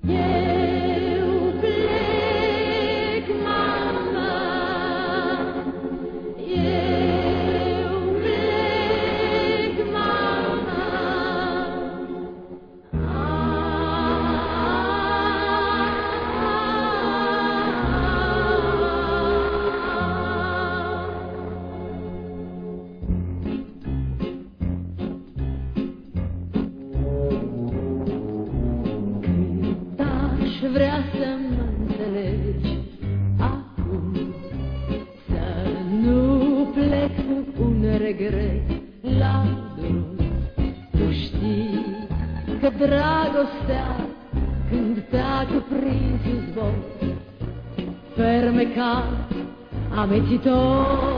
Eu plec, mama, eu plec, mama. Vrea să mă înțelegi acum, să nu plec cu un regret la drum. Tu știi că dragostea, când te-a cuprins izvor, fermecat, amețitor.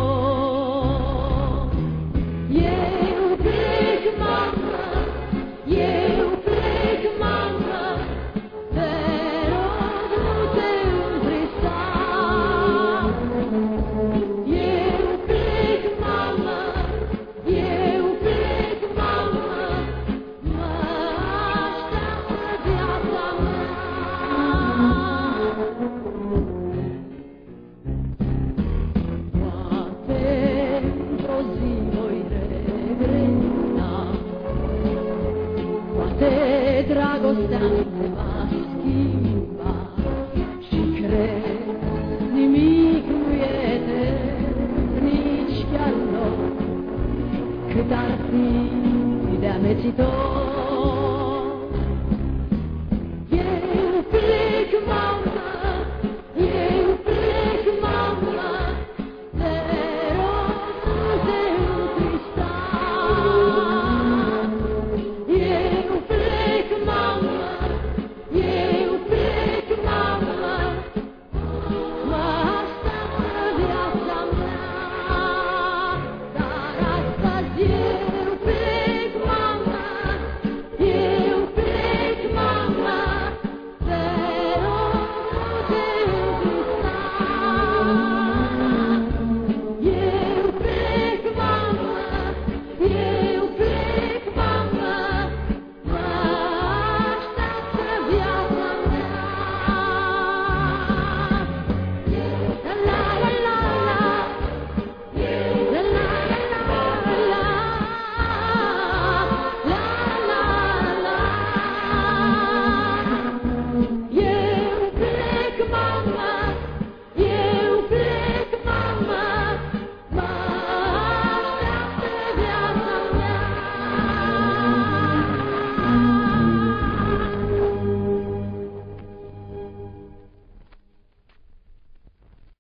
Eu plec, mama, eu plec, mama, dragostea se va schimba și cred, nimic nu e etern, nici chiar loc, cât ar fi de amețitor.